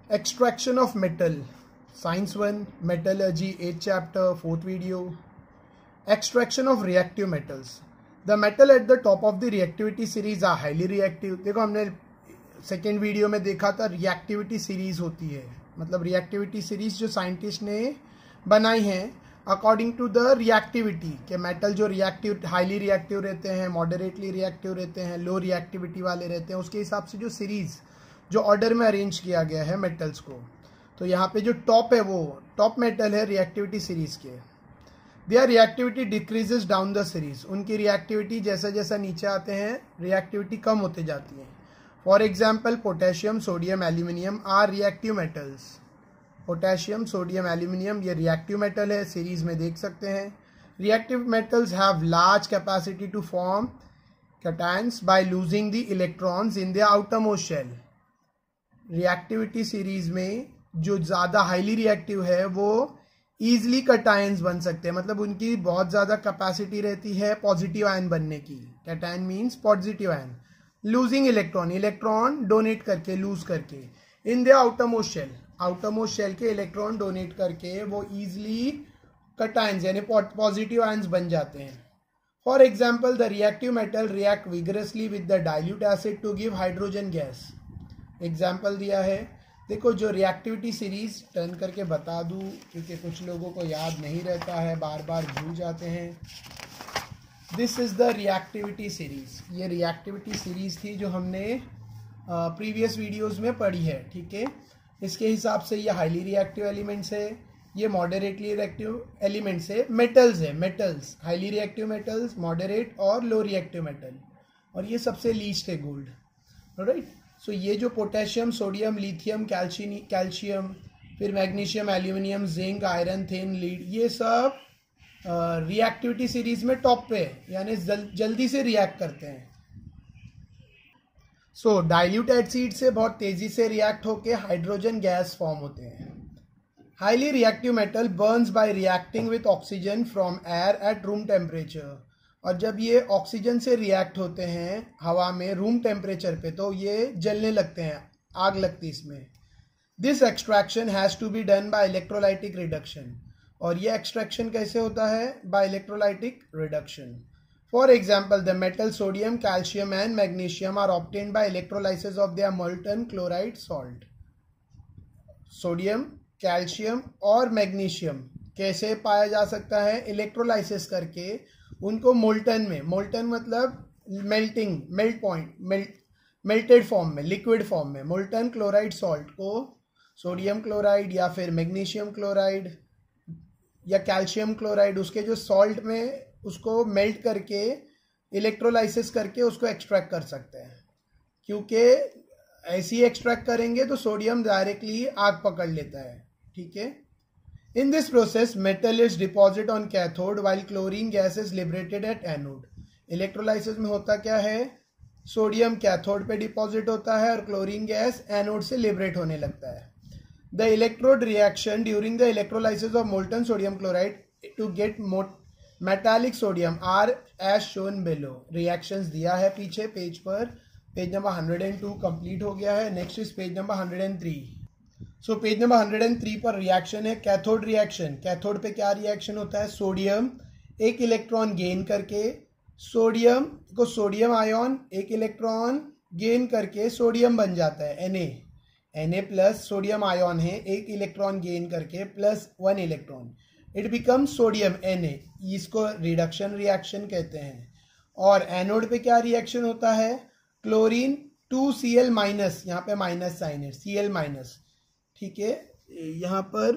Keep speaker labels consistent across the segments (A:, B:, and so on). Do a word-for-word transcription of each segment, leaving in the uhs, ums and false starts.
A: Extraction of metal. Science one, Metallurgy, eighth chapter, fourth video. Extraction of reactive metals. The metal at the top of the reactivity series are highly reactive. देखो हमने second video में देखा था reactivity series होती है, मतलब reactivity series जो scientist ने बनाई है अकॉर्डिंग टू द रिएक्टिविटी के मेटल जो रिएक्टिव हाईली रिएक्टिव रहते हैं, मॉडरेटली रिएक्टिव रहते हैं, लो रिएक्टिविटी वाले रहते हैं, उसके हिसाब से जो सीरीज जो ऑर्डर में अरेंज किया गया है मेटल्स को। तो यहाँ पे जो टॉप है वो टॉप मेटल है रिएक्टिविटी सीरीज के। Their reactivity decreases down the series, उनकी रिएक्टिविटी जैसा जैसा नीचे आते हैं रिएक्टिविटी कम होते जाती है। For example potassium, sodium, aluminium are reactive metals. Potassium, sodium, aluminium ये रिएक्टिव मेटल है, सीरीज में देख सकते हैं। Reactive metals have large capacity to form cations by losing the electrons in the outermost shell. Reactivity series में जो ज़्यादा highly reactive है वो ईजिली कैटायंस बन सकते हैं, मतलब उनकी बहुत ज़्यादा कैपेसिटी रहती है पॉजिटिव आयन बनने की। Cation means positive ion. Losing electron, electron donate करके, लूज करके। In the outermost shell, outermost shell के इलेक्ट्रॉन डोनेट करके वो ईजिली कैटायंस यानी पॉजिटिव आयन्स बन जाते हैं। For example the reactive metal react vigorously with the dilute acid to give hydrogen gas. Example दिया है, देखो जो रिएक्टिविटी सीरीज टर्न करके बता दूं क्योंकि कुछ लोगों को याद नहीं रहता है, बार बार भूल जाते हैं। This is the reactivity series. ये रिएक्टिविटी सीरीज थी जो हमने प्रीवियस वीडियोस में पढ़ी है, ठीक है। इसके हिसाब से ये हाईली रिएक्टिव एलिमेंट्स है, ये मॉडरेटली रिएक्टिव एलिमेंट्स है, मेटल्स है, metals highly reactive metals, moderate और लो रिएक्टिव मेटल, और ये सबसे लीस्ट है गोल्ड, राइट। सो so, ये जो potassium, sodium, lithium, calcium calcium फिर magnesium, aluminium, zinc, iron, tin, lead, ये सब रिएक्टिविटी सीरीज में टॉप पे है, यानी जल, जल्दी से रिएक्ट करते हैं। सो डाइल्यूट एसिड से बहुत तेजी से रिएक्ट होके हाइड्रोजन गैस फॉर्म होते हैं। Highly reactive metal burns by reacting with oxygen from air at room temperature, और जब ये ऑक्सीजन से रिएक्ट होते हैं हवा में रूम टेम्परेचर पे तो ये जलने लगते हैं, आग लगती है इसमें। This extraction has to be done by electrolytic reduction, और ये एक्सट्रैक्शन कैसे होता है? By electrolytic reduction. For example the metal sodium, calcium and magnesium are obtained by electrolysis of their molten chloride salt. Sodium, calcium और magnesium कैसे पाया जा सकता है? इलेक्ट्रोलाइसिस करके उनको मोल्टन में, मोल्टन मतलब melting, melt point, melt melted form में, लिक्विड फॉर्म में, मोल्टन क्लोराइड सॉल्ट को सोडियम क्लोराइड या फिर मैग्नीशियम क्लोराइड या कैल्शियम क्लोराइड उसके जो सॉल्ट में उसको मेल्ट करके इलेक्ट्रोलाइसिस करके उसको एक्सट्रैक्ट कर सकते हैं, क्योंकि ऐसे ही एक्सट्रैक्ट करेंगे तो सोडियम डायरेक्टली आग पकड़ लेता है, ठीक है। In this process, metal is deposited on cathode while chlorine gas is liberated at anode. Electrolysis में होता क्या है? सोडियम कैथोड पे डिपॉजिट होता है और क्लोरीन गैस एनोड से लिबरेट होने लगता है। The electrode reaction during the electrolysis of molten sodium chloride to get metallic sodium are as shown below. Reactions दिया है पीछे पेज पर, page number hundred and two complete हो गया है। Next is page number hundred and three. So page number hundred and three पर reaction है cathode reaction. Cathode पे क्या रिएक्शन होता है? सोडियम एक इलेक्ट्रॉन गेन करके, सोडियम को सोडियम आयन एक इलेक्ट्रॉन गेन करके सोडियम बन जाता है Na। Na plus sodium ion है, एक इलेक्ट्रॉन गेन करके plus one electron, it become sodium Na। इसको रिडक्शन रिएक्शन कहते हैं। और एनोड पे क्या रिएक्शन होता है? Chlorine two C L minus, यहाँ पे माइनस साइन है, सी एल माइनस, ठीक है, यहाँ पर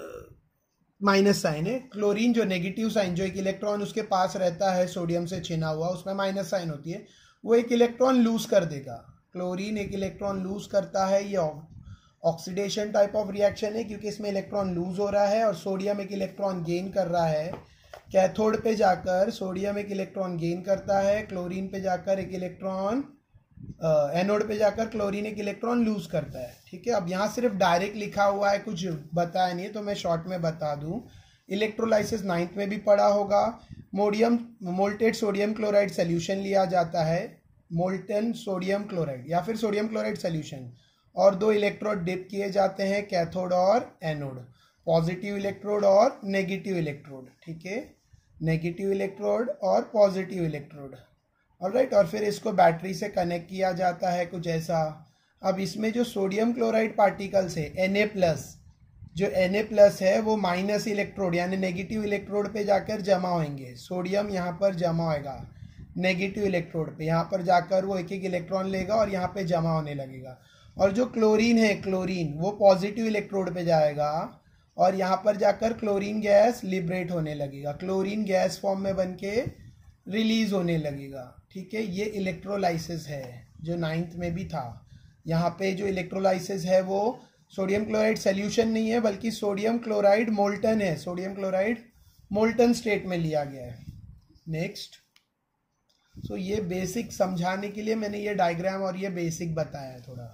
A: माइनस साइन है। क्लोरीन जो नेगेटिव साइन, जो एक इलेक्ट्रॉन उसके पास रहता है सोडियम से छिना हुआ, उसमें माइनस साइन होती है, वो एक इलेक्ट्रॉन लूज कर देगा। क्लोरीन एक इलेक्ट्रॉन लूज करता है, ये ऑक्सीडेशन टाइप ऑफ रिएक्शन है क्योंकि इसमें इलेक्ट्रॉन लूज हो रहा है, और सोडियम एक इलेक्ट्रॉन गेन कर रहा है। कैथोड पे जाकर सोडियम एक इलेक्ट्रॉन गेन करता है, क्लोरीन पे जाकर एक इलेक्ट्रॉन एनोड पे जाकर क्लोरीन एक इलेक्ट्रॉन लूज करता है, ठीक है। अब यहाँ सिर्फ डायरेक्ट लिखा हुआ है, कुछ बताया नहीं है, तो मैं शॉर्ट में बता दूं। इलेक्ट्रोलाइसिस नाइन्थ में भी पढ़ा होगा। मोडियम मोल्टेड सोडियम क्लोराइड सोल्यूशन लिया जाता है, मोल्टन सोडियम क्लोराइड या फिर सोडियम क्लोराइड सोल्यूशन, और दो इलेक्ट्रोड डिप किए जाते हैं, कैथोड और एनोड, पॉजिटिव इलेक्ट्रोड और नेगेटिव इलेक्ट्रोड, ठीक है, नेगेटिव इलेक्ट्रोड और पॉजिटिव इलेक्ट्रोड, ऑलराइट। और फिर इसको बैटरी से कनेक्ट किया जाता है कुछ ऐसा। अब इसमें जो सोडियम क्लोराइड पार्टिकल्स है Na प्लस, जो Na प्लस है वो माइनस इलेक्ट्रोड यानी नेगेटिव इलेक्ट्रोड पे जाकर जमा होंगे। सोडियम यहाँ पर जमा होएगा नेगेटिव इलेक्ट्रोड पे, यहाँ पर जाकर वो एक एक इलेक्ट्रॉन लेगा और यहाँ पे जमा होने लगेगा। और जो क्लोरीन है, क्लोरीन वो पॉजिटिव इलेक्ट्रोड पे जाएगा और यहाँ पर जाकर क्लोरीन गैस लिबरेट होने लगेगा, क्लोरीन गैस फॉर्म में बन के रिलीज होने लगेगा, ठीक है। ये इलेक्ट्रोलाइसिस है जो नाइन्थ में भी था। यहाँ पे जो इलेक्ट्रोलाइसिस है वो सोडियम क्लोराइड सोल्यूशन नहीं है बल्कि सोडियम क्लोराइड मोल्टन है, सोडियम क्लोराइड मोल्टन स्टेट में लिया गया है। नेक्स्ट, सो ये बेसिक समझाने के लिए मैंने ये डायग्राम और ये बेसिक बताया है थोड़ा।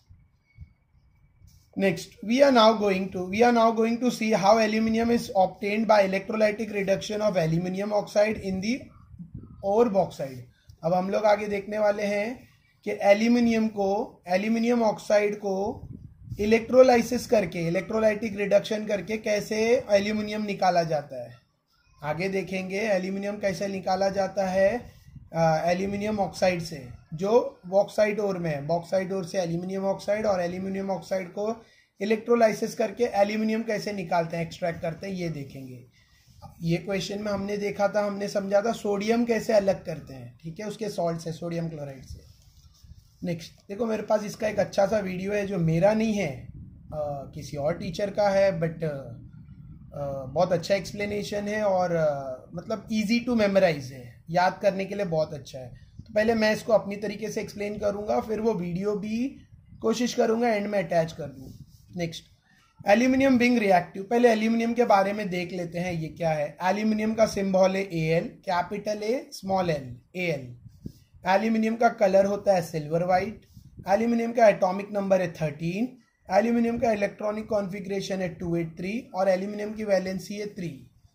A: Next, we are now going to we are now going to see how aluminium is obtained by electrolytic reduction of aluminium oxide in the ore bauxite। अब हम लोग आगे देखने वाले हैं कि एल्यूमिनियम को एल्यूमिनियम ऑक्साइड को इलेक्ट्रोलाइसिस करके इलेक्ट्रोलाइटिक रिडक्शन करके कैसे एल्यूमिनियम निकाला जाता है। आगे देखेंगे एल्यूमिनियम कैसे निकाला जाता है एल्यूमिनियम ऑक्साइड से, जो बॉक्साइट ओर में है। बॉक्साइट ओर से एल्यूमिनियम ऑक्साइड और एल्यूमिनियम ऑक्साइड को इलेक्ट्रोलाइसिस करके एल्यूमिनियम कैसे निकालते हैं, एक्सट्रैक्ट करते हैं, ये देखेंगे। ये क्वेश्चन में हमने देखा था, हमने समझा था सोडियम कैसे अलग करते हैं, ठीक है, उसके सॉल्ट से, सोडियम क्लोराइड से। नेक्स्ट देखो, मेरे पास इसका एक अच्छा सा वीडियो है जो मेरा नहीं है, आ, किसी और टीचर का है, बट आ, बहुत अच्छा एक्सप्लेनेशन है और आ, मतलब इजी टू मेमोराइज है, याद करने के लिए बहुत अच्छा है। तो पहले मैं इसको अपनी तरीके से एक्सप्लेन करूंगा, फिर वो वीडियो भी कोशिश करूंगा एंड में अटैच कर दूँ। Next, aluminium being reactive. पहले एल्यूमिनियम के बारे में देख लेते हैं ये क्या है। एल्यूमिनियम का सिंबल है Al, capital A small L, Al। Aluminium का कलर होता है सिल्वर वाइट। एल्यूमिनियम का एटॉमिक नंबर है थर्टीन। एल्यूमिनियम का इलेक्ट्रॉनिक कॉन्फ़िगरेशन है टू एट थ्री और एल्यूमिनियम की वैलेंसी है थ्री।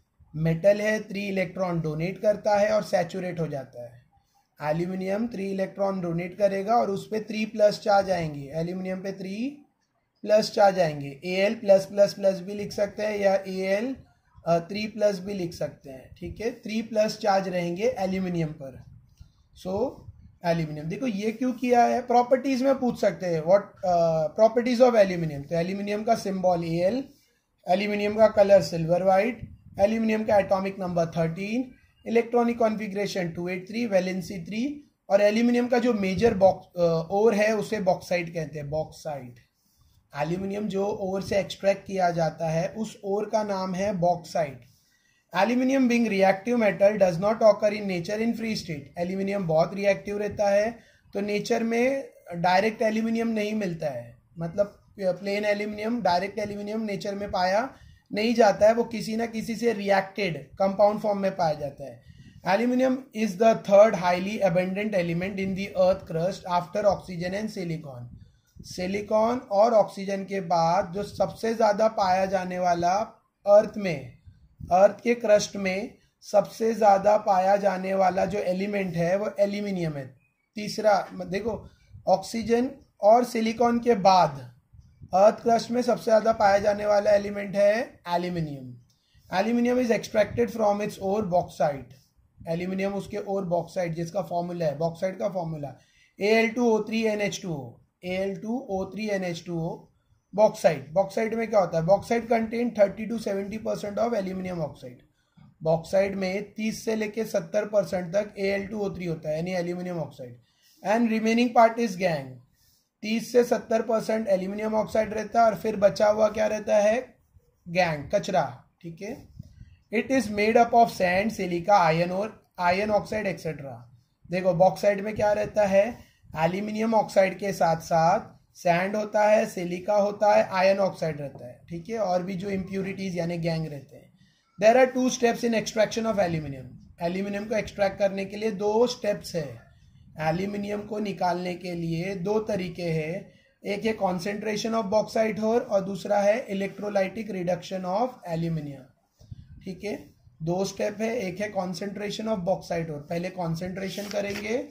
A: मेटल है, थ्री इलेक्ट्रॉन डोनेट करता है और सैचुरेट हो जाता है। एल्यूमिनियम थ्री इलेक्ट्रॉन डोनेट करेगा और उस पर थ्री प्लस चार्ज आएंगे, एल्यूमिनियम पे थ्री प्लस चार्ज आएंगे। Al प्लस प्लस प्लस भी लिख सकते हैं या Al थ्री प्लस भी लिख सकते हैं, ठीक है। थ्री प्लस चार्ज रहेंगे एल्यूमिनियम पर। सो एल्यूमिनियम देखो ये क्यों किया है, प्रॉपर्टीज में पूछ सकते हैं, व्हाट प्रॉपर्टीज ऑफ एल्यूमिनियम। तो एल्यूमिनियम का सिंबल Al, एल्यूमिनियम का कलर सिल्वर वाइट, एल्यूमिनियम का atomic number thirteen, electronic configuration two eight three, valency three, और एल्यूमिनियम का जो मेजर बॉक्स ओर है उसे बॉक्साइट कहते हैं, बॉक्साइट। एल्यूमिनियम जो ओर से एक्सट्रैक्ट किया जाता है उस ओर का नाम है bauxite. Aluminium being reactive metal does not occur in nature in free state. Aluminium बहुत रिएक्टिव रहता है, तो नेचर में डायरेक्ट एल्यूमिनियम नहीं मिलता है, मतलब plain aluminium, direct aluminium nature में पाया नहीं जाता है, वो किसी ना किसी से रिएक्टेड कंपाउंड फॉर्म में पाया जाता है। Aluminium is the third highly abundant element in the earth crust after oxygen and silicon. Silicon और ऑक्सीजन के बाद जो सबसे ज्यादा पाया जाने वाला अर्थ में, अर्थ के क्रस्ट में सबसे ज्यादा पाया जाने वाला जो एलिमेंट है वो एल्यूमिनियम है। तीसरा देखो, ऑक्सीजन और सिलिकॉन के बाद अर्थ क्रस्ट में सबसे ज्यादा पाया जाने वाला एलिमेंट है aluminium. Aluminium is extracted from its ore bauxite. Aluminium उसके ओर बॉक्साइट, जिसका फॉर्मूला है, बॉक्साइट का formula A L two O three N H two O, A L two O three N H two O, bauxite. Bauxite में क्या होता है, bauxite contain thirty to seventy percent of aluminium oxide. Bauxite में तीस से लेके सत्तर percent तक A L two O three होता है यानी aluminium oxide, and remaining part is gangue. तीस से सत्तर परसेंट एल्यूमिनियम ऑक्साइड रहता है और फिर बचा हुआ क्या रहता है, गैंग, कचरा, ठीक है। It is made up of sand, silica, iron और आयन ऑक्साइड एक्सेट्रा। देखो बॉक्साइट में क्या रहता है, एल्यूमिनियम ऑक्साइड के साथ साथ सैंड होता है, सिलिका होता है, आयन ऑक्साइड रहता है, ठीक है, और भी जो इम्प्यूरिटीज यानी गैंग रहते हैं। There are two steps in extraction of aluminium. Aluminium को एक्सट्रैक्ट करने के लिए दो स्टेप्स है। एल्यूमिनियम को निकालने के लिए दो तरीके हैं, एक है कॉन्सेंट्रेशन ऑफ बॉक्साइट ओर और दूसरा है इलेक्ट्रोलाइटिक रिडक्शन ऑफ एल्यूमिनियम, ठीक है। दो स्टेप है, एक है कॉन्सेंट्रेशन ऑफ बॉक्साइट ओर, पहले कॉन्सेंट्रेशन करेंगे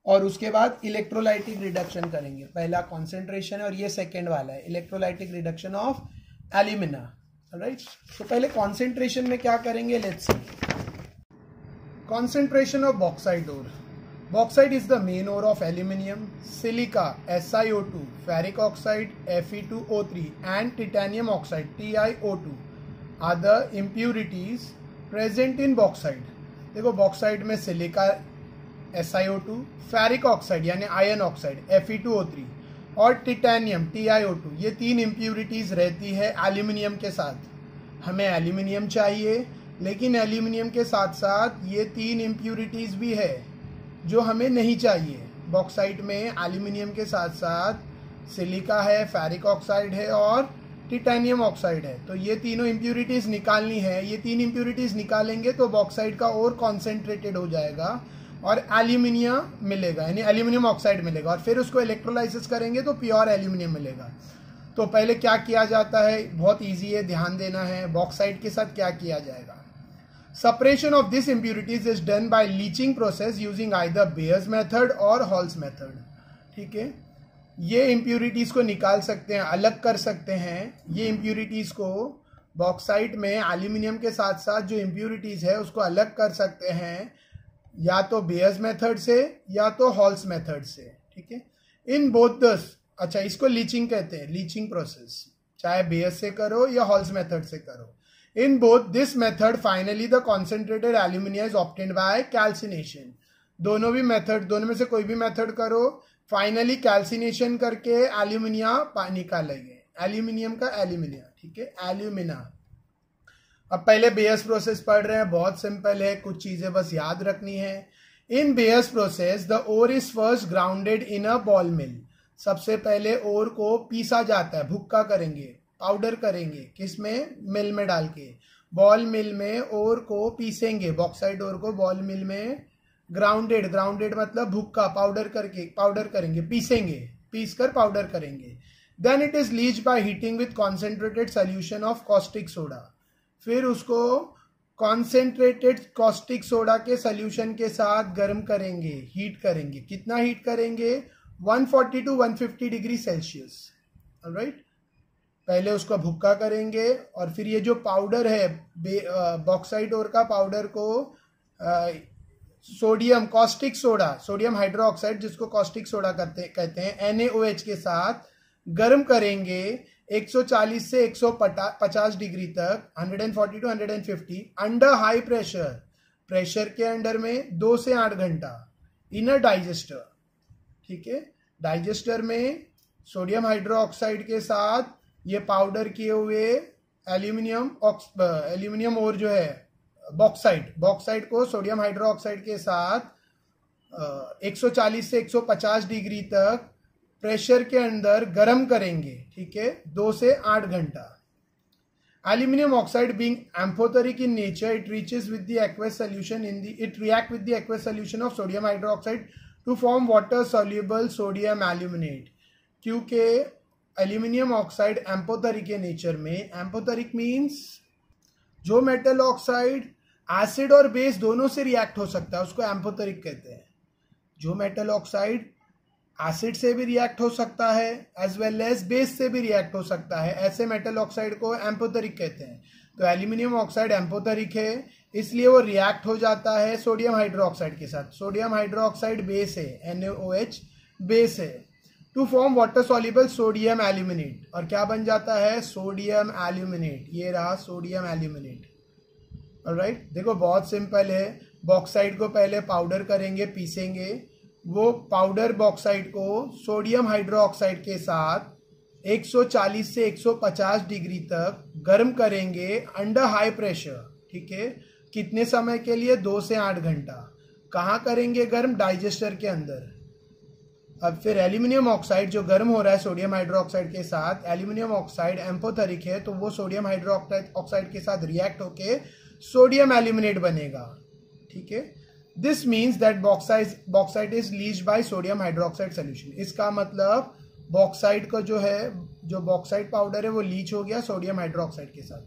A: और उसके बाद इलेक्ट्रोलाइटिक रिडक्शन करेंगे। पहला कॉन्सेंट्रेशन है और ये सेकेंड वाला है, electrolytic reduction of alumina. Right, तो पहले कॉन्सेंट्रेशन में क्या करेंगे, let's see. Concentration of bauxite ore. Bauxite is the main ore of aluminium. Silica S i O two, ferric oxide F e two O three and titanium oxide T i O two are the impurities present in bauxite. देखो bauxite में silica S i O two, ferric oxide यानी iron oxide F e two O three और titanium T i O two, ये तीन impurities रहती है aluminium के साथ। हमें एल्यूमिनियम चाहिए, लेकिन एल्यूमिनियम के साथ साथ ये तीन इम्प्यूरिटीज भी है जो हमें नहीं चाहिए। बॉक्साइट में एल्यूमिनियम के साथ साथ सिलिका है, फेरिक ऑक्साइड है और टिटेनियम ऑक्साइड है। तो ये तीनों इम्प्यूरिटीज निकालनी है। ये तीन इम्प्यूरिटीज निकालेंगे तो बॉक्साइट का और कॉन्सेंट्रेटेड हो जाएगा और एल्यूमिनियम मिलेगा, यानी एल्यूमिनियम ऑक्साइड मिलेगा। और फिर उसको इलेक्ट्रोलाइसिस करेंगे तो प्योर एल्यूमिनियम मिलेगा। तो पहले क्या किया जाता है, बहुत ईजी है, ध्यान देना है। बॉक्साइट के साथ क्या किया जाएगा, separation of these impurities is done by leaching process using either Bayes method और Hall's method। ठीक है, ये impurities को निकाल सकते हैं, अलग कर सकते हैं। ये impurities को बॉक्साइट में एल्यूमिनियम के साथ साथ जो impurities है उसको अलग कर सकते हैं, या तो Bayes method से या तो Hall's method से। ठीक है, इन both the, अच्छा इसको लीचिंग कहते हैं, लीचिंग प्रोसेस, चाहे Bayes से करो या Hall's method से करो। In both this method, finally the concentrated alumina is obtained by calcination। दोनों भी मेथड, दोनों में से कोई भी मेथड करो, फाइनली कैल्सिनेशन करके एल्यूमिनिया निकालेंगे, एल्यूमिनियम का एल्यूमिनिया। ठीक है, एल्यूमिना। अब पहले बेयस प्रोसेस पढ़ रहे हैं, बहुत सिंपल है, कुछ चीजें बस याद रखनी है। In Bayer's process the ore is first grounded in a ball mill. सबसे पहले ओर को पीसा जाता है, भुक्का करेंगे, पाउडर करेंगे, किसमें, मिल में डाल के। बॉल मिल में ओर को पीसेंगे, बॉक्साइट ओर को बॉल मिल में ग्राउंडेड, ग्राउंडेड मतलब भुक्का, पाउडर करके, पाउडर करेंगे, पीसेंगे, पीस कर पाउडर करेंगे। Then it is leached by heating with concentrated solution of caustic soda. फिर उसको कॉन्सेंट्रेटेड कॉस्टिक सोडा के सोल्यूशन के साथ गर्म करेंगे, हीट करेंगे। कितना हीट करेंगे, one forty to one fifty degree Celsius. Alright, पहले उसको भुक्का करेंगे और फिर ये जो पाउडर है बॉक्साइट ओर का पाउडर को आ, sodium caustic soda, sodium hydroxide जिसको कॉस्टिक सोडा करते कहते हैं, एन ए ओ एच के साथ गर्म करेंगे एक सौ चालीस से एक सौ पचास डिग्री तक, one forty to one fifty under high pressure, pressure के अंडर में दो से आठ घंटा इन अ डाइजेस्टर। ठीक है, डाइजेस्टर में सोडियम हाइड्रोक्साइड के साथ ये पाउडर किए हुए एल्यूमिनियम एल्यूमिनियम और जो है बॉक्साइट, बॉक्साइट को सोडियम हाइड्रोक्साइड के साथ एक सौ चालीस से एक सौ पचास डिग्री तक प्रेशर के अंदर गर्म करेंगे। ठीक है, दो से आठ घंटा। Aluminium oxide being amphoteric in nature, it reaches with the aqueous solution in the it react with the aqueous solution of sodium hydroxide to form water soluble sodium aluminate. क्योंकि एल्यूमिनियम ऑक्साइड एम्फोथेरिक के nature में, amphoteric means जो metal oxide acid और base दोनों से react हो सकता है उसको एम्फोथेरिक कहते हैं। जो मेटल ऑक्साइड एसिड से भी रिएक्ट हो सकता है एज वेल एज बेस से भी रिएक्ट हो सकता है, ऐसे मेटल ऑक्साइड को एम्फोथेरिक कहते हैं। तो एल्यूमिनियम ऑक्साइड एम्फोथेरिक है, इसलिए वो रिएक्ट हो जाता है सोडियम हाइड्रोक्साइड के साथ। सोडियम हाइड्रोक्साइड बेस है, N A O H base है, to form water soluble sodium aluminate. और क्या बन जाता है, सोडियम एल्यूमिनेट। ये रहा सोडियम एल्यूमिनेट। ऑलराइट, देखो बहुत सिंपल है। बॉक्साइट को पहले पाउडर करेंगे, पीसेंगे, वो पाउडर बॉक्साइट को सोडियम हाइड्रोक्साइड के साथ एक सौ चालीस से एक सौ पचास डिग्री तक गर्म करेंगे अंडर हाई प्रेशर। ठीक है, कितने समय के लिए, दो से आठ घंटा। कहाँ करेंगे गर्म, डाइजेस्टर के अंदर। अब फिर एल्यूमिनियम ऑक्साइड जो गर्म हो रहा है सोडियम हाइड्रोक्साइड के साथ, एल्यूमिनियम ऑक्साइड एम्फोथेरिक है तो वो सोडियम हाइड्रोक्साइड ऑक्साइड के साथ रिएक्ट होके सोडियम एल्यूमिनेट बनेगा। ठीक है, this means that bauxite bauxite is leached by sodium hydroxide solution. इसका मतलब बॉक्साइट का जो है, जो बॉक्साइट पाउडर है वो लीच हो गया सोडियम हाइड्रोक्साइड के साथ।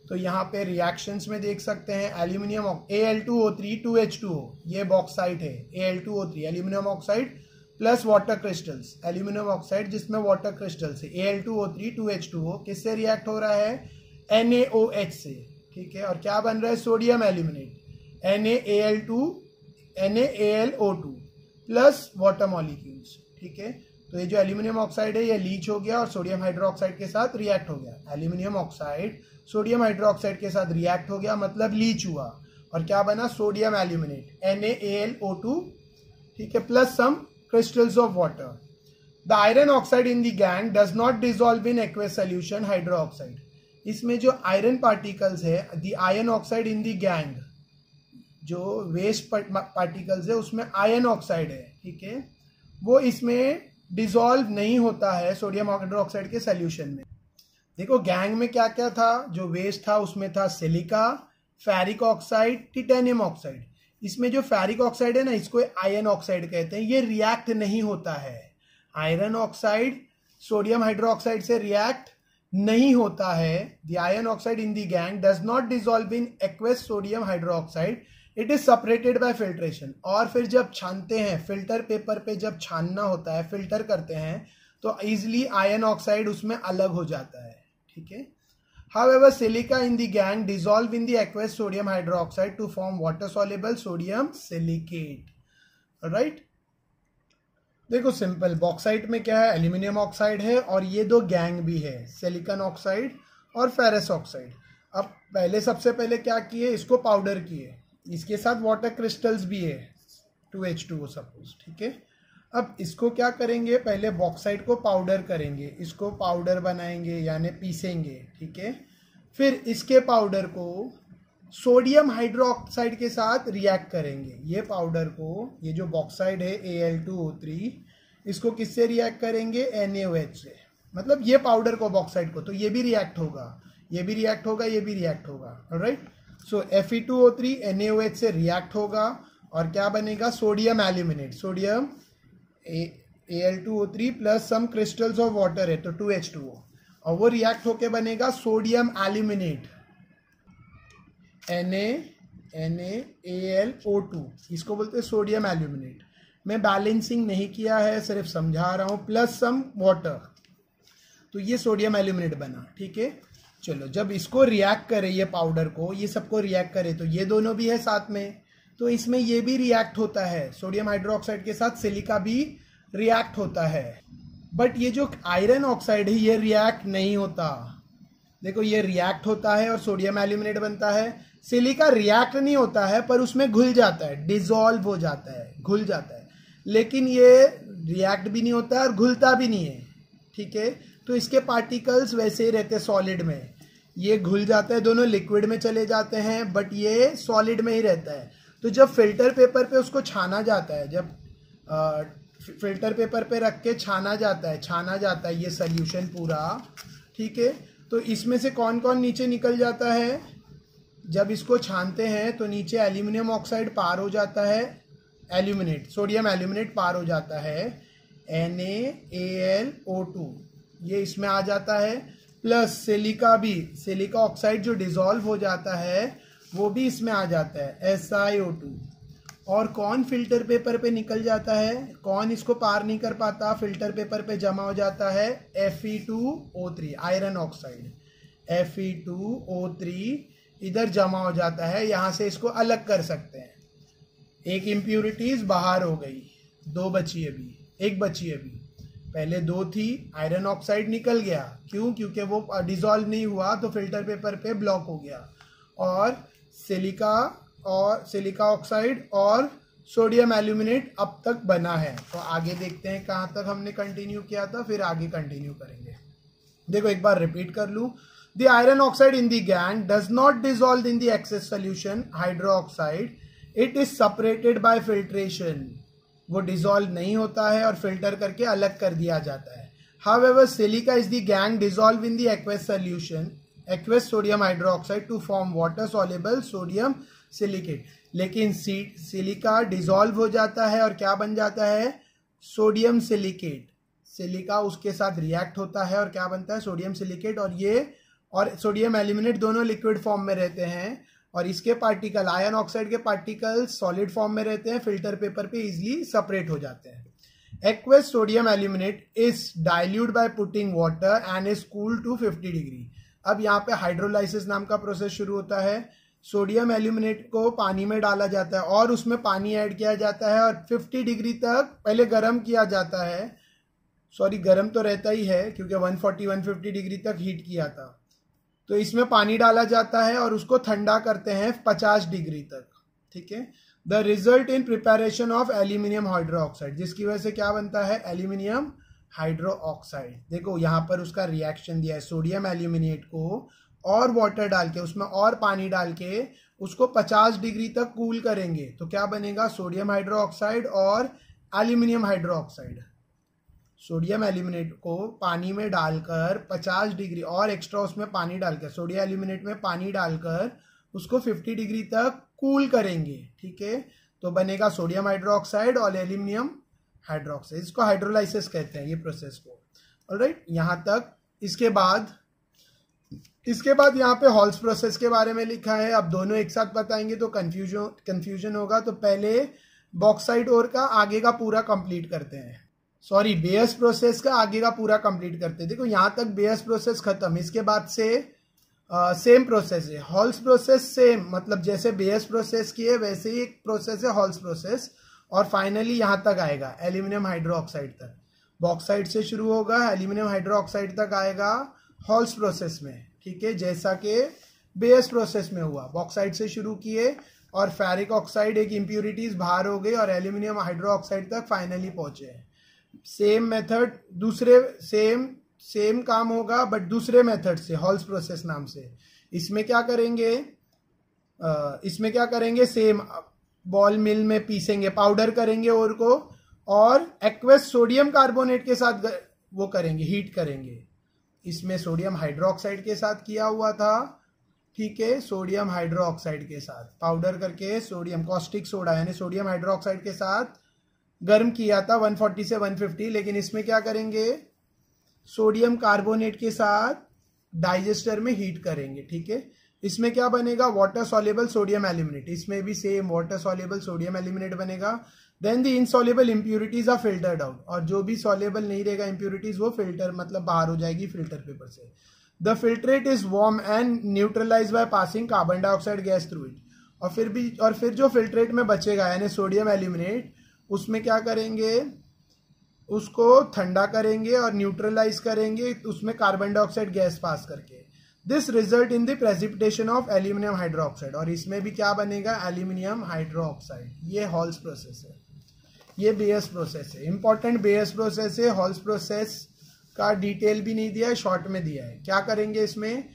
A: तो यहाँ पे रिएक्शंस में देख सकते हैं aluminium A L two O three two H two O, ये बॉक्साइट है A L two O three aluminium oxide plus water crystals, aluminium oxide जिसमें वाटर क्रिस्टल्स है A L two O three two H two O किससे react हो रहा है N A O H से, ठीक है। और क्या बन रहा है sodium aluminate N A L two N A L O two plus water molecules, ठीक है। तो ये जो एल्यूमिनियम ऑक्साइड है ये लीच हो गया और सोडियम हाइड्रोक्साइड के साथ रिएक्ट हो गया। एल्यूमिनियम ऑक्साइड सोडियम हाइड्रोक्साइड के साथ रिएक्ट हो गया मतलब लीच हुआ और क्या बना sodium aluminate N A L O two, ठीक है, plus some crystals of water. The iron oxide in the gang does not dissolve in aqueous solution hydroxide. इसमें जो आयरन पार्टिकल्स है the iron oxide in the gang, जो waste particles है उसमें iron oxide है, ठीक है, वो इसमें डिसॉल्व नहीं होता है सोडियम हाइड्रोक्साइड के सॉल्यूशन में। देखो गैंग में क्या क्या था, जो वेस्ट था उसमें था silica, ferric oxide, titanium oxide. इसमें जो फेरिक ऑक्साइड है ना इसको आयरन ऑक्साइड कहते हैं, ये रिएक्ट नहीं होता है। आयरन ऑक्साइड सोडियम हाइड्रोक्साइड से रिएक्ट नहीं होता है। The iron oxide in the gangue does not dissolve in aqueous sodium hydroxide, it is separated by filtration. और फिर जब छानते हैं फिल्टर पेपर पे, जब छानना होता है फिल्टर करते हैं तो इजिली आयरन ऑक्साइड उसमें अलग हो जाता है, ठीक है। However, silica in the gang dissolve in the aqueous sodium hydroxide to form water soluble sodium silicate. Right? देखो सिंपल, बॉक्साइट में क्या है एल्यूमिनियम ऑक्साइड है और ये दो गैंग भी है सिलिकॉन ऑक्साइड और फेरस ऑक्साइड। अब पहले सबसे पहले क्या किए, इसको पाउडर किए, इसके साथ वाटर क्रिस्टल्स भी है two H two O suppose, ठीक है। अब इसको क्या करेंगे, पहले बॉक्साइट को पाउडर करेंगे, इसको पाउडर बनाएंगे यानी पीसेंगे, ठीक है। फिर इसके पाउडर को सोडियम हाइड्रोक्साइड के साथ रिएक्ट करेंगे। ये पाउडर को, ये जो बॉक्साइड है A L two O three, इसको किससे रिएक्ट करेंगे एन ए ओ एच से, मतलब ये पाउडर को बॉक्साइड को, तो ये भी रिएक्ट होगा, ये भी रिएक्ट होगा, ये भी रिएक्ट होगा, right. So F E two O three N A O H से रिएक्ट होगा और क्या बनेगा sodium aluminate, sodium A L two O three plus some crystals of water है तो टू एच टू ओ, और वो रिएक्ट होके बनेगा sodium aluminate N A N A L O two, इसको बोलते हैं सोडियम एल्यूमिनेट। मैं बैलेंसिंग नहीं किया है, सिर्फ समझा रहा हूँ, प्लस सम वाटर, तो ये सोडियम एल्यूमिनेट बना, ठीक है। चलो जब इसको रिएक्ट करे, ये पाउडर को, ये सबको रिएक्ट करे तो ये दोनों भी है साथ में, तो इसमें ये भी रिएक्ट होता है, सोडियम हाइड्रोक्साइड के साथ सिलिका भी रिएक्ट होता है। बट ये जो आयरन ऑक्साइड है ये रिएक्ट नहीं होता। देखो ये रिएक्ट होता है और सोडियम एल्यूमिनेट बनता है। सिलिका रिएक्ट नहीं होता है पर उसमें घुल जाता है, डिसॉल्व हो जाता है, घुल जाता है, लेकिन ये रिएक्ट भी नहीं होता है और घुलता भी नहीं है, ठीक है। तो इसके पार्टिकल्स वैसे ही रहते हैं सॉलिड में, ये घुल जाता है, दोनों लिक्विड में चले जाते हैं बट ये सॉलिड में ही रहता है। तो जब फिल्टर पेपर पे उसको छाना जाता है, जब आ, फिल्टर पेपर पे रख के छाना जाता है, छाना जाता है ये सॉल्यूशन पूरा, ठीक है, तो इसमें से कौन कौन नीचे निकल जाता है, जब इसको छानते हैं तो नीचे एल्यूमिनियम ऑक्साइड पार हो जाता है, एल्यूमिनेट सोडियम एल्यूमिनेट पार हो जाता है, N A L O two ये इसमें आ जाता है, प्लस सिलिका भी, सिलिका ऑक्साइड जो डिसॉल्व हो जाता है वो भी इसमें आ जाता है, एस आई ओ टू। और कौन फिल्टर पेपर पे निकल जाता है, कौन इसको पार नहीं कर पाता, फिल्टर पेपर पे जमा हो जाता है F E two O three iron oxide, F E two O three इधर जमा हो जाता है, यहाँ से इसको अलग कर सकते हैं। एक इम्प्यूरिटीज बाहर हो गई, दो बची अभी, एक बची अभी, पहले दो थी, आयरन ऑक्साइड निकल गया, क्यों, क्योंकि वो डिसॉल्व नहीं हुआ तो फिल्टर पेपर पे ब्लॉक हो गया, और सिलिका और सिलिका ऑक्साइड और सोडियम एल्यूमिनेट अब तक बना है। तो आगे देखते हैं कहाँ तक हमने कंटिन्यू किया था, फिर आगे कंटिन्यू करेंगे। देखो एक बार रिपीट कर लूँ, the iron oxide in the gangue does not dissolve in the excess solution hydroxide, it is separated by filtration, वो डिसॉल्व नहीं होता है और फिल्टर करके अलग कर दिया जाता है। However silica is the gangue dissolve in the aqueous solution aqueous sodium hydroxide to form water soluble sodium silicate, लेकिन सिलिका डिसॉल्व हो जाता है और क्या बन जाता है, सोडियम सिलिकेट। सिलिका उसके साथ रिएक्ट होता है और क्या बनता है, सोडियम सिलिकेट, और ये और सोडियम एल्यूमिनेट दोनों लिक्विड फॉर्म में रहते हैं, और इसके पार्टिकल आयन ऑक्साइड के पार्टिकल सॉलिड फॉर्म में रहते हैं, फिल्टर पेपर पे इजीली सेपरेट हो जाते हैं। Aqueous sodium aluminate is dilute by putting water and is cooled to fifty degree. अब यहाँ पे हाइड्रोलाइसिस नाम का प्रोसेस शुरू होता है। सोडियम एल्यूमिनेट को पानी में डाला जाता है और उसमें पानी ऐड किया जाता है और पचास डिग्री तक पहले गर्म किया जाता है। सॉरी, गर्म तो रहता ही है क्योंकि एक सौ चालीस एक सौ पचास डिग्री तक हीट किया था। तो इसमें पानी डाला जाता है और उसको ठंडा करते हैं पचास डिग्री तक। ठीक है। The result in preparation of aluminium hydroxide, जिसकी वजह से क्या बनता है, एल्यूमिनियम हाइड्रोक्साइड। देखो यहाँ पर उसका रिएक्शन दिया है, सोडियम एल्यूमिनेट को और वाटर डाल के, उसमें और पानी डाल के उसको पचास डिग्री तक कूल करेंगे तो क्या बनेगा, सोडियम हाइड्रोक्साइड और एल्यूमिनियम हाइड्रोक्साइड। सोडियम एल्यूमिनेट को पानी में डालकर पचास डिग्री और एक्स्ट्रा उसमें पानी डालकर, सोडियम एल्यूमिनेट में पानी डालकर उसको पचास डिग्री तक कूल करेंगे। ठीक है। तो बनेगा सोडियम हाइड्रोक्साइड और एल्यूमिनियम हाइड्रोक्साइड। इसको हाइड्रोलाइसिस कहते हैं ये प्रोसेस को। ऑलराइट, यहां तक। इसके बाद इसके बाद यहाँ पे हॉल्स प्रोसेस के बारे में लिखा है। अब दोनों एक साथ बताएंगे तो कंफ्यूजन कंफ्यूजन होगा। तो पहले बॉक्साइट ओर का आगे का पूरा कंप्लीट करते हैं। सॉरी, बेयस प्रोसेस का आगे का पूरा कंप्लीट करते हैं। देखो यहाँ तक बेयस प्रोसेस खत्म। इसके बाद से सेम प्रोसेस है हॉल्स प्रोसेस। सेम मतलब जैसे बेयस प्रोसेस की है वैसे ही एक प्रोसेस है हॉल्स प्रोसेस। और फाइनली यहाँ तक आएगा एल्यूमिनियम हाइड्रोक्साइड तक। बॉक्साइट से शुरू होगा, एल्यूमिनियम हाइड्रोक्साइड तक आएगा हॉल्स प्रोसेस में। ठीक है, जैसा कि बेयस प्रोसेस में हुआ। बॉक्साइट से शुरू किए और फेरिक ऑक्साइड एक इम्प्यूरिटीज बाहर हो गई और एल्यूमिनियम हाइड्रोक्साइड तक फाइनली पहुंचे। सेम मेथड, दूसरे सेम सेम काम होगा बट दूसरे मेथड से, हॉल्स प्रोसेस नाम से। इसमें क्या करेंगे, इसमें क्या करेंगे, सेम बॉल मिल में पीसेंगे, पाउडर करेंगे और को, और एक्वस सोडियम कार्बोनेट के साथ वो करेंगे, हीट करेंगे। इसमें सोडियम हाइड्रोक्साइड के साथ किया हुआ था। ठीक है, सोडियम हाइड्रोक्साइड के साथ पाउडर करके सोडियम कॉस्टिक सोडा यानी सोडियम हाइड्रोक्साइड के साथ गर्म किया था एक सौ चालीस से एक सौ पचास। लेकिन इसमें क्या करेंगे, सोडियम कार्बोनेट के साथ डाइजेस्टर में हीट करेंगे। ठीक है, इसमें क्या बनेगा, वाटर सॉल्युबल सोडियम एल्यूमिनेट। इसमें भी same water soluble sodium aluminate बनेगा। Then the insoluble impurities are filtered out, और जो भी सॉल्युबल नहीं रहेगा इंप्यूरिटीज वो फिल्टर मतलब बाहर हो जाएगी फिल्टर पेपर से। The filtrate is warm and neutralize by passing carbon dioxide gas through it. और फिर भी और फिर जो फिल्ट्रेट में बचेगा यानी सोडियम एल्यूमिनेट, उसमें क्या करेंगे, उसको ठंडा करेंगे और न्यूट्रलाइज करेंगे उसमें कार्बन डाइऑक्साइड गैस पास करके। This result in the precipitation of aluminium hydroxide, और इसमें भी क्या बनेगा, एल्यूमिनियम हाइड्रोक्साइड। ये हॉल्स प्रोसेस है, ये बेयस प्रोसेस है। इंपॉर्टेंट बेयस प्रोसेस है। हॉल्स प्रोसेस का डिटेल भी नहीं दिया है, शॉर्ट में दिया है। क्या करेंगे, इसमें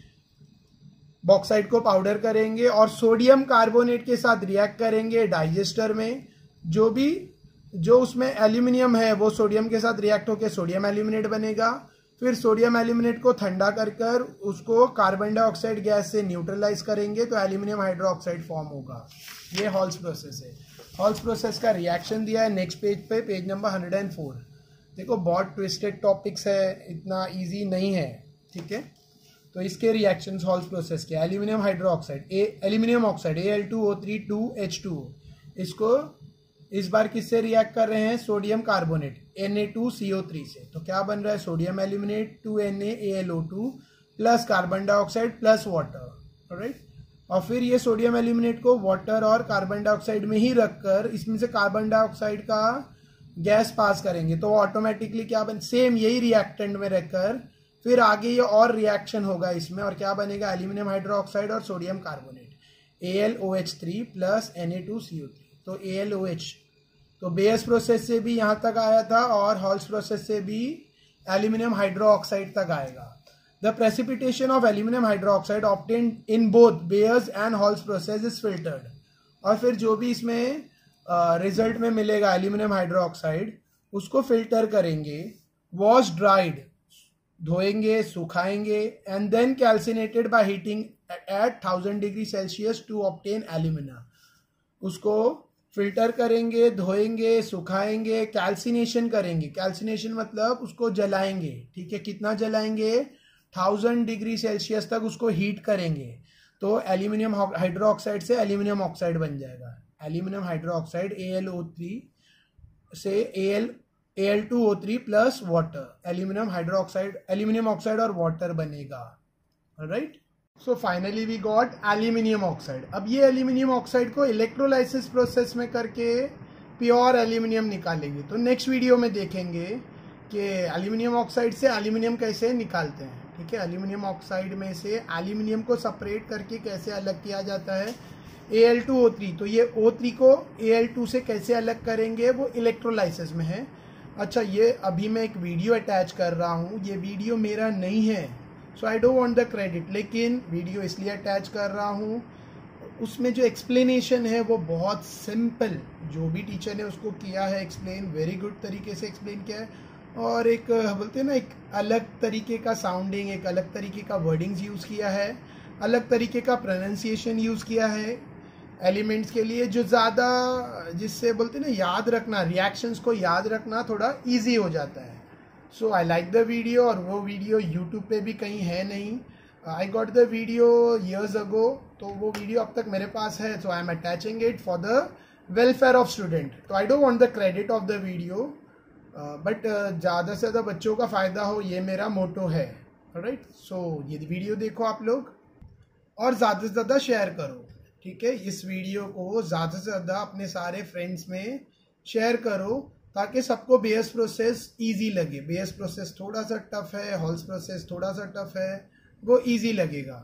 A: बॉक्साइट को पाउडर करेंगे और सोडियम कार्बोनेट के साथ रिएक्ट करेंगे डाइजेस्टर में। जो भी जो उसमें एल्यूमिनियम है वो सोडियम के साथ रिएक्ट होकर सोडियम एल्यूमिनेट बनेगा। फिर सोडियम एल्यूमिनेट को ठंडा कर कर उसको कार्बन डाइऑक्साइड गैस से न्यूट्रलाइज करेंगे तो एल्यूमिनियम हाइड्रोक्साइड फॉर्म होगा। ये हॉल्स प्रोसेस है। हॉल्स प्रोसेस का रिएक्शन दिया है नेक्स्ट पेज पे, पेज नंबर एक सौ चार। देखो बहुत ट्विस्टेड टॉपिक्स है, इतना इजी नहीं है। ठीक है, तो इसके रिएक्शंस हॉल्स प्रोसेस के, aluminium hydroxide aluminium oxide A L two O three two H two O, इसको इस बार किससे रिएक्ट कर रहे हैं, sodium carbonate N A two C O three से। तो क्या बन रहा है, sodium aluminate two N A L O two plus carbon dioxide plus water. Right, और फिर ये सोडियम एल्यूमिनेट को वाटर और कार्बन डाइऑक्साइड में ही रखकर इसमें से कार्बन डाइऑक्साइड का गैस पास करेंगे तो ऑटोमेटिकली क्या बन, सेम यही रिएक्टेंट में रखकर फिर आगे ये और रिएक्शन होगा इसमें, और क्या बनेगा, एल्यूमिनियम हाइड्रोक्साइड और sodium carbonate A L O H three plus N A two C O three. तो ए एल ओ एच, तो बेयस प्रोसेस से भी यहां तक आया था और हॉल्स प्रोसेस से भी एल्यूमिनियम हाइड्रोक्साइड तक आएगा। The precipitation of aluminium hydroxide obtained in both Bayer's and Hall's process is filtered. और फिर जो भी इसमें रिजल्ट uh, में मिलेगा एल्यूमिनियम हाइड्रोक्साइड उसको फिल्टर करेंगे, वॉश ड्राइड धोएंगे सुखाएंगे, and then calcinated by heating at thousand degree Celsius to obtain alumina. उसको फिल्टर करेंगे, धोएंगे, सुखाएंगे, कैल्सिनेशन करेंगे। कैल्सिनेशन मतलब उसको जलाएंगे। ठीक है, कितना जलाएंगे, थाउजेंड डिग्री सेल्सियस तक उसको हीट करेंगे तो एल्यूमिनियम हाइड्रोक्साइड से एल्यूमिनियम ऑक्साइड बन जाएगा। Aluminium hydroxide A L O three से A L A L two O three plus water, aluminium hydroxide aluminium oxide और वाटर बनेगा। Right, so finally we got aluminium oxide. अब ये aluminium oxide को electrolysis process में करके pure aluminium निकालेंगे। तो नेक्स्ट वीडियो में देखेंगे कि एल्यूमिनियम ऑक्साइड से एल्यूमिनियम कैसे निकालते हैं। ठीक है, एल्यूमिनियम ऑक्साइड में से एल्यूमिनियम को सेपरेट करके कैसे अलग किया जाता है A L two O three. तो ये ओ थ्री को ए एल टू से कैसे अलग करेंगे वो इलेक्ट्रोलाइसिस में है। अच्छा, ये अभी मैं एक वीडियो अटैच कर रहा हूँ, ये वीडियो मेरा नहीं है, so I don't want the credit, लेकिन वीडियो इसलिए अटैच कर रहा हूँ, उसमें जो एक्सप्लेनेशन है वो बहुत सिंपल, जो भी टीचर ने उसको किया है एक्सप्लेन, वेरी गुड तरीके से एक्सप्लेन किया है, और एक बोलते हैं ना एक अलग तरीके का साउंडिंग, एक अलग तरीके का वर्डिंग्स यूज़ किया है, अलग तरीके का प्रोनाउंसिएशन यूज़ किया है एलिमेंट्स के लिए, जो ज़्यादा जिससे बोलते हैं ना याद रखना, रिएक्शंस को याद रखना थोड़ा ईजी हो जाता है। So I like the video, और वो वीडियो यूट्यूब पे भी कहीं है नहीं, I got the video years ago, तो वो वीडियो अब तक मेरे पास है, so I am attaching it for the welfare of student. तो I don't want the credit of the video, but ज़्यादा से ज़्यादा बच्चों का फ़ायदा हो, ये मेरा मोटो है। राइट, सो ये वीडियो देखो आप लोग और ज़्यादा से ज़्यादा शेयर करो। ठीक है, इस वीडियो को ज़्यादा से ज़्यादा अपने सारे फ्रेंड्स में शेयर करो ताकि सबको बेस प्रोसेस इजी लगे। बेस प्रोसेस थोड़ा सा टफ है, हॉल्स प्रोसेस थोड़ा सा टफ है, वो इजी लगेगा।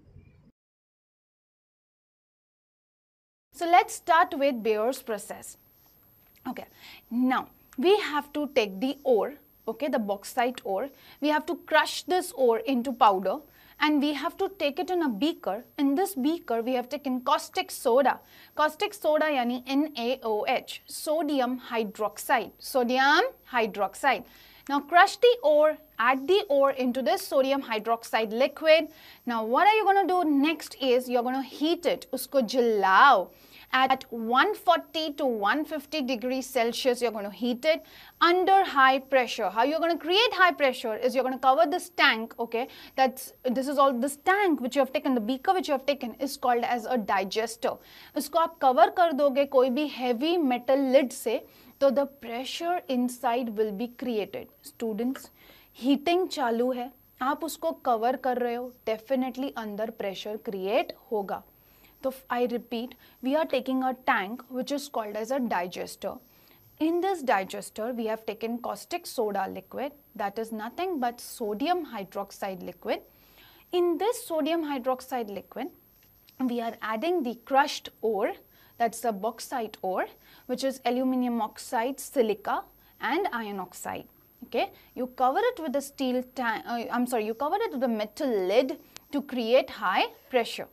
B: So let's start with Bayer's process. Okay, now we have to take the ore, okay, the bauxite ore. We have to crush this ore into powder, and we have to take it in a beaker. In this beaker, we have taken caustic soda. Caustic soda yani N A O H, sodium hydroxide. Sodium hydroxide. Now crush the ore, add the ore into this sodium hydroxide liquid. Now what are you going to do next is you're going to heat it. Usko jilao. At one forty to one fifty degrees Celsius, you're going to heat it under high pressure. How you're going to create high pressure is you're going to cover this tank, okay, that's, this is all, this tank which you have taken, the beaker which you have taken is called as a digester. Usko aap cover kar doge koi bhi heavy metal lid se, तो the pressure inside will be created. Students, heating चालू है, आप उसको cover कर रहे हो, definitely अंदर pressure create होगा. So I repeat, we are taking a tank which is called as a digester. In this digester, we have taken caustic soda liquid, that is nothing but sodium hydroxide liquid. In this sodium hydroxide liquid, we are adding the crushed ore, that's the bauxite ore, which is aluminium oxide, silica and iron oxide. Okay, you cover it with a steel tank, uh, I'm sorry, you cover it with a metal lid to create high pressure.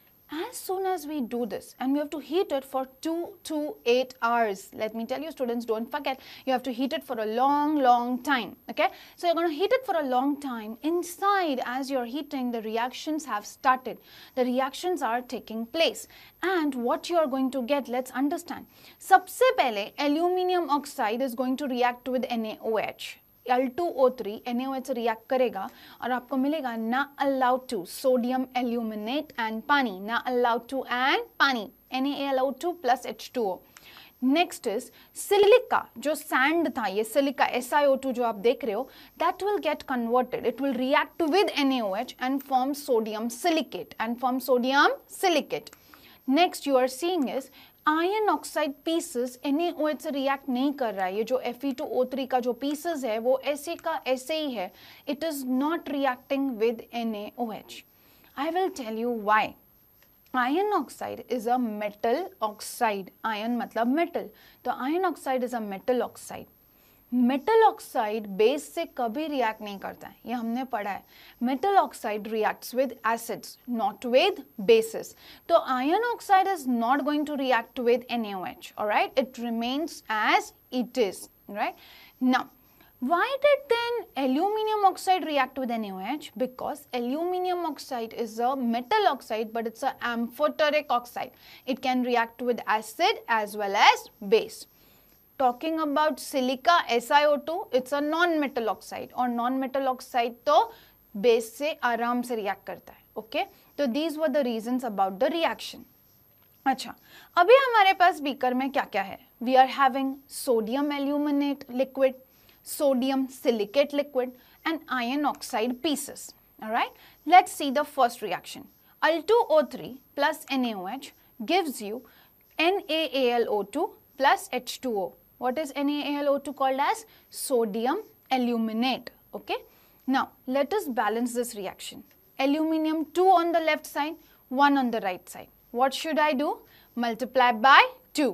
B: As soon as we do this, and we have to heat it for two to eight hours. Let me tell you, students, don't forget, you have to heat it for a long, long time. Okay, so you're going to heat it for a long time. Inside, as you're heating, the reactions have started. The reactions are taking place. And what you're going to get, let's understand. Sabse pehle, aluminium oxide is going to react with N A O H. L two O three N A O H से react करेगा और आपको मिलेगा ना allowed to sodium aluminate and पानी, ना allowed to एंड पानी N A L O two plus H two O. Next is silica, जो सैंड था, ये silica S i O two जो आप देख रहे हो, that will get converted, it will react with N A O H and form sodium silicate and form sodium silicate. Next you are seeing is iron oxide pieces N A O H से react नहीं कर रहा है। ये जो F e two O three का जो pieces है वो ऐसे का ऐसे ही है, it is not reacting with N A O H. I will tell you why. Iron oxide is a metal oxide. Iron मतलब मेटल, तो iron oxide is a metal oxide. Metal oxide base से कभी react नहीं करता है, ये हमने पढ़ा है. Metal oxide reacts with acids, not with bases. तो iron oxide is not going to react with N A O H, alright? It remains as it is, right? Now, why did then aluminium oxide react with N A O H? Because aluminium oxide is a metal oxide, but it's an amphoteric oxide. It can react with acid as well as base. Talking about silica S i O two, it's a non-metal oxide, और non-metal oxide तो base से आराम से react करता है. Okay, तो these were the reasons about the reaction. अच्छा, अभी हमारे पास बीकर में क्या क्या है? We are having sodium aluminate liquid, sodium silicate liquid and iron oxide pieces. Alright, let's see the first reaction. Al two O three plus N A O H gives you N A A L O two plus H two O. What is N A A L O two called as? Sodium aluminate. Okay, now let us balance this reaction. Aluminium two on the left side, one on the right side. What should I do? Multiply by two.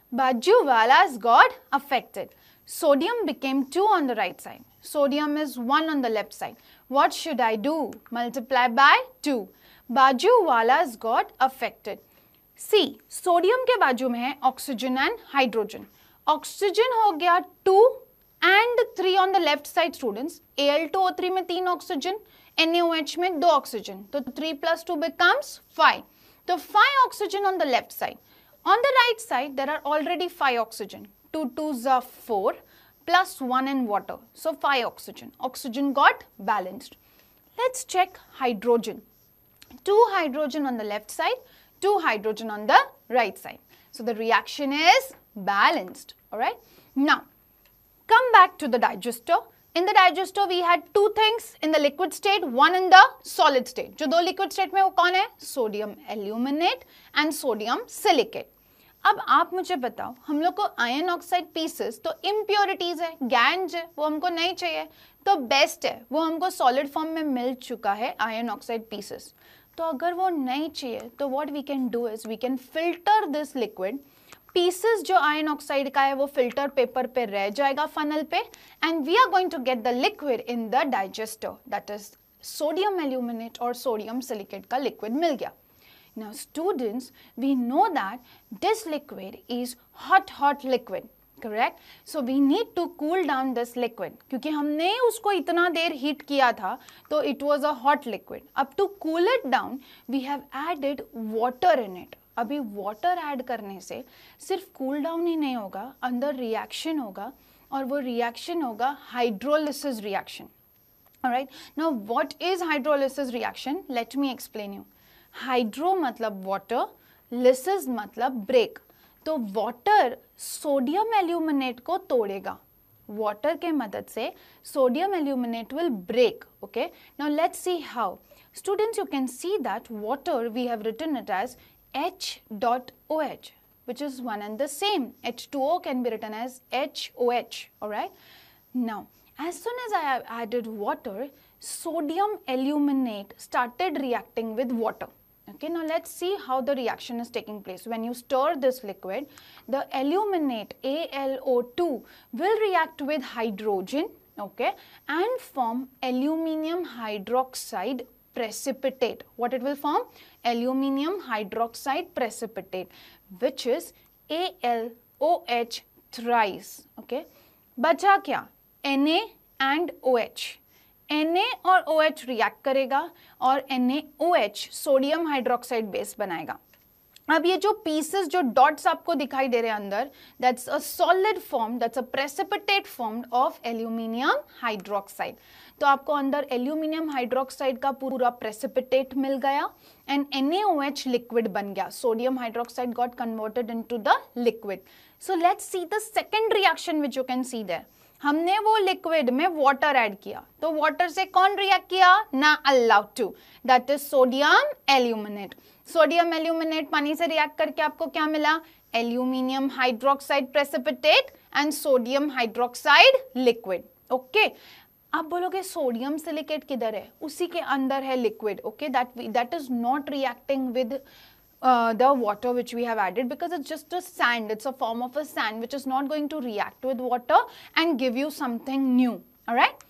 B: Bajuwala's got affected. Sodium became two on the right side. Sodium is one on the left side. What should I do? Multiply by two. Bajuwala's got affected. See, sodium के बाजू में है oxygen and hydrogen. Oxygen हो गया two and three on the left side students. A L two O three में तीन oxygen, N A O H में दो oxygen. तो three plus two becomes five. तो five oxygen on the left side. On the right side there are already five oxygen. two twos are four. Plus one in water. So five oxygen. Oxygen got balanced. Let's check hydrogen. Two hydrogen on the left side, two hydrogen on the right side. So the reaction is balanced. Alright. Now, come back to the digester. In the digester we had two things in the liquid state, one in the solid state. जो दो liquid state में वो कौन है? Sodium aluminate and sodium silicate. अब आप मुझे बताओ, हम लोग को आयरन ऑक्साइड पीसेस तो इम्प्योरिटीज है, गैंज है, वो हमको नहीं चाहिए, तो बेस्ट है वो हमको सॉलिड फॉर्म में मिल चुका है आयरन ऑक्साइड पीसेस. तो अगर वो नहीं चाहिए तो what we can do is we can filter this liquid. Pieces जो आयरन ऑक्साइड का है वो फिल्टर पेपर पे रह जाएगा फनल पे, and we are going to get the liquid in the digester, that is sodium aluminate और sodium silicate का लिक्विड मिल गया. Now students, we know that this liquid is hot hot liquid, correct? So we need to cool down this liquid. क्योंकि हमने उसको इतना देर heat किया था तो it was a hot liquid. अब to cool it down, we have added water in it. अभी water add करने से सिर्फ cool down ही नहीं होगा, अंदर reaction होगा और वो reaction होगा hydrolysis reaction. Alright, now what is hydrolysis reaction? Let me explain you. Hydro मतलब वाटर, लिसिस मतलब ब्रेक. तो वाटर सोडियम एल्यूमिनेट को तोड़ेगा. वाटर के मदद से sodium aluminate will break. Okay, now let's see how. Students, you can see that water we have written it as H dot O H, which is one and the same. H two O can be written as H O H. All right. Now, as soon as I have added water, sodium aluminate started reacting with water. Okay, now let's see how the reaction is taking place. When you stir this liquid, the aluminate A L O two will react with hydrogen, okay, and form aluminium hydroxide precipitate. What it will form? Aluminium hydroxide precipitate, which is A L O H thrice. Okay, बचा क्या? Na and OH. Na और OH react करेगा और NaOH sodium hydroxide base बनाएगा. अब ये जो pieces जो डॉट्स आपको दिखाई दे रहे हैं अंदर, that's a solid form, that's a precipitate form of aluminium hydroxide. तो आपको अंदर एल्यूमिनियम हाइड्रोक्साइड का पूरा प्रेसिपिटेट मिल गया एंड NaOH लिक्विड बन गया. Sodium hydroxide got converted into the liquid. So let's see the second reaction which you can see there. हमने वो लिक्विड में वाटर ऐड किया, तो वाटर से कौन रिएक्ट किया? ना अलाउ टू, that is sodium aluminate. Sodium aluminate पानी से रिएक्ट करके आपको क्या मिला? Aluminium hydroxide precipitate and sodium hydroxide liquid. Okay, आप बोलोगे सोडियम सिलिकेट किधर है? उसी के अंदर है liquid. Okay, that that is not reacting with Uh, the water which we have added, because it's just a sand, it's a form of a sand which is not going to react with water and give you something new. All right,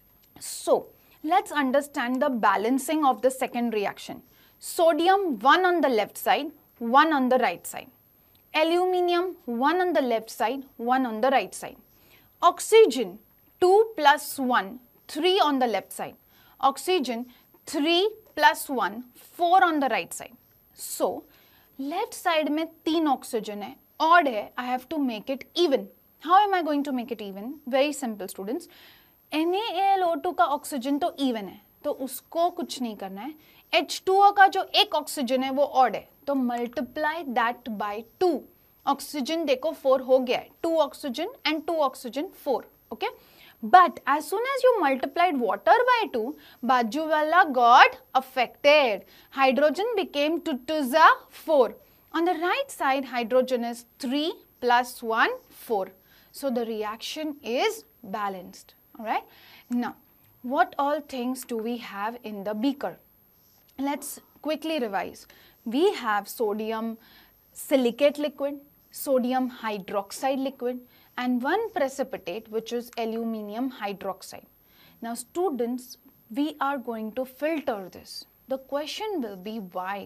B: so let's understand the balancing of the second reaction. Sodium one on the left side, one on the right side. Aluminium one on the left side, one on the right side. Oxygen two plus one, three on the left side. Oxygen three plus one, four on the right side. So, left side में तीन oxygen है, odd है, I have to make it even. How am I going to make it even? Very simple students. Na A L O two का oxygen तो even है, तो उसको कुछ नहीं करना है. एच टू ओ का जो एक ऑक्सीजन है वो ऑड है, तो multiply that by two. Oxygen देखो फोर हो गया है, two oxygen and two oxygen four. Okay, but as soon as you multiplied water by two, बाजू वाला got affected. Hydrogen became two twos are four. On the right side, hydrogen is three plus one, four. So the reaction is balanced. All right. Now, what all things do we have in the beaker? Let's quickly revise. We have sodium silicate liquid, sodium hydroxide liquid, and one precipitate which is aluminium hydroxide. Now students, we are going to filter this. The question will be why.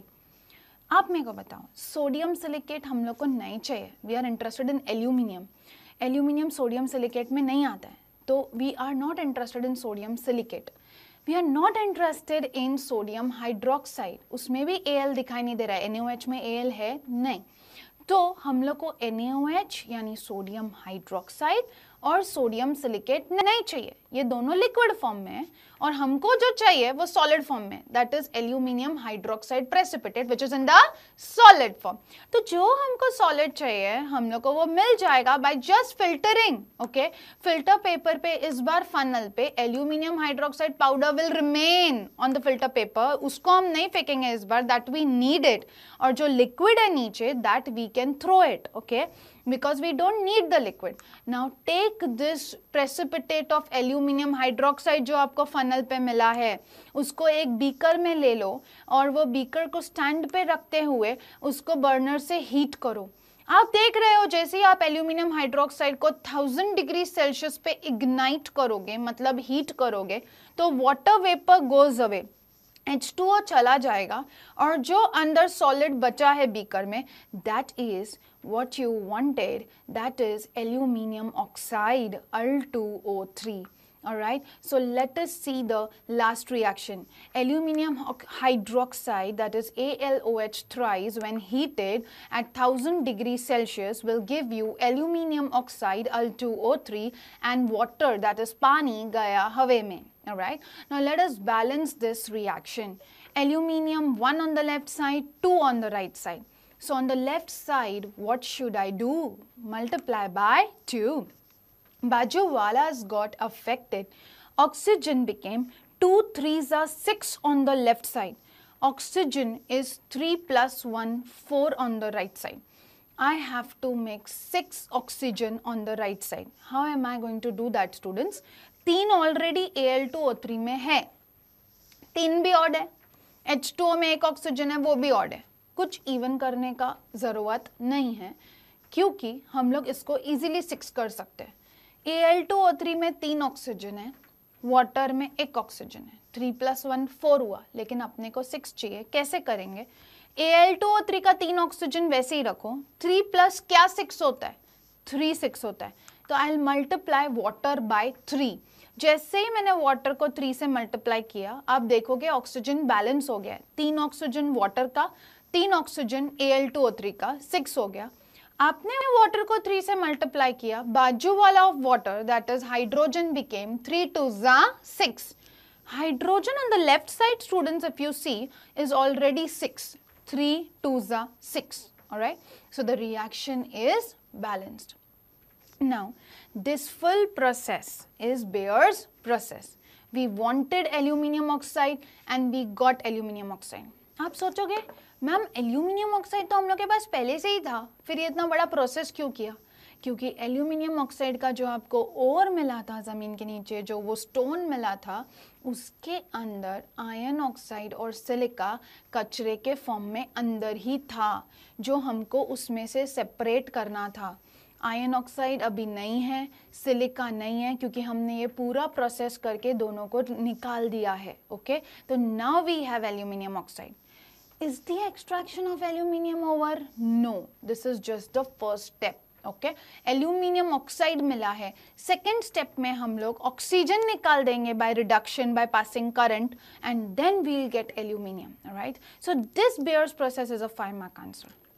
B: आप मेरे को बताओ, sodium silicate हम लोग को नहीं चाहिए, we are interested in aluminium. Aluminium sodium silicate में नहीं आता है, तो we are not interested in sodium silicate. We are not interested in sodium hydroxide, उसमें भी ए एल दिखाई नहीं दे रहा है, एन ओ एच में ए एल है नहीं. तो हम लोग को एन ए ओ एच यानी सोडियम हाइड्रोक्साइड और सोडियम सिलिकेट नहीं चाहिए, ये दोनों लिक्विड फॉर्म में है, और हमको जो चाहिए वो सॉलिड फॉर्म में, that is aluminium hydroxide precipitate which is in the solid form. तो जो हमको सॉलिड चाहिए हम लोग को वो मिल जाएगा by just filtering. Okay, filter paper पे इस बार फनल पे aluminium hydroxide powder will remain on the filter paper, उसको हम नहीं फेंकेंगे इस बार, दैट वी नीड इट. और जो लिक्विड है नीचे that we can throw it. Okay, because we don't need the liquid. Now take this precipitate of aluminium hydroxide जो आपको फनल पे मिला है, उसको एक बीकर में ले लो और वो बीकर को स्टैंड पे रखते हुए उसको बर्नर से हीट करो. आप देख रहे हो जैसे ही आप एल्यूमिनियम हाइड्रोक्साइड को थाउजेंड डिग्री सेल्सियस पे इग्नाइट करोगे, मतलब हीट करोगे, तो water vapour goes away, H two O चला जाएगा, और जो अंदर सॉलिड बचा है बीकर में that is what you wanted, that is aluminium oxide Al two O three. Alright, so let us see the last reaction. Aluminium hydroxide, that is A L O H thrice, when heated at one thousand degrees Celsius will give you aluminium oxide Al two O three and water, that is pani gaya hawe mein. Alright, now let us balance this reaction. Aluminium one on the left side, two on the right side. So on the left side, what should I do? Multiply by two. Baju wala's got affected. Oxygen became two threes are six on the left side. Oxygen is three plus one, four on the right side. I have to make six oxygen on the right side. How am I going to do that, students? तीन already A L two O three में है, तीन भी odd है, H two O में एक oxygen है वो भी odd है. कुछ इवन करने का ज़रूरत नहीं है क्योंकि हम लोग इसको इजीली सिक्स कर सकते हैं. A L two O three में तीन ऑक्सीजन है, वाटर में एक ऑक्सीजन है, थ्री प्लस वन फोर हुआ, लेकिन अपने को सिक्स चाहिए. कैसे करेंगे? A L two O three का तीन ऑक्सीजन वैसे ही रखो, थ्री प्लस क्या सिक्स होता है, थ्री सिक्स होता है, तो I will multiply water by three. जैसे ही मैंने वाटर को थ्री से मल्टीप्लाई किया आप देखोगे ऑक्सीजन बैलेंस हो गया है, तीन ऑक्सीजन वाटर का, तीन oxygen A L two O three का, सिक्स हो गया. आपने वाटर को थ्री से मल्टीप्लाई किया, बाजू वाला of water that is hydrogen became three two जा six. Hydrogen on the left side students if you see is already six, three two जा six. Alright, so the reaction is balanced. Now this full process is Bayer's process. We wanted aluminium oxide and we got aluminium oxide. आप सोचोगे ma'am aluminium oxide तो हम लोग के पास पहले से ही था, फिर ये इतना बड़ा प्रोसेस क्यों किया? क्योंकि एल्यूमिनियम ऑक्साइड का जो आपको ओर मिला था ज़मीन के नीचे, जो वो स्टोन मिला था, उसके अंदर आयरन ऑक्साइड और सिलिका कचरे के फॉर्म में अंदर ही था, जो हमको उसमें से सेपरेट करना था. आयरन ऑक्साइड अभी नहीं है, सिलिका नहीं है, क्योंकि हमने ये पूरा प्रोसेस करके दोनों को निकाल दिया है. ओके, तो now we have aluminium oxide. Is the extraction of aluminium over? No, this is just the first step. Okay, aluminium oxide मिला है. Second step में हम लोग ऑक्सीजन निकाल देंगे by reduction, by passing current, and then we'll get aluminium. All right. So this Bayer's process is a five mark answer.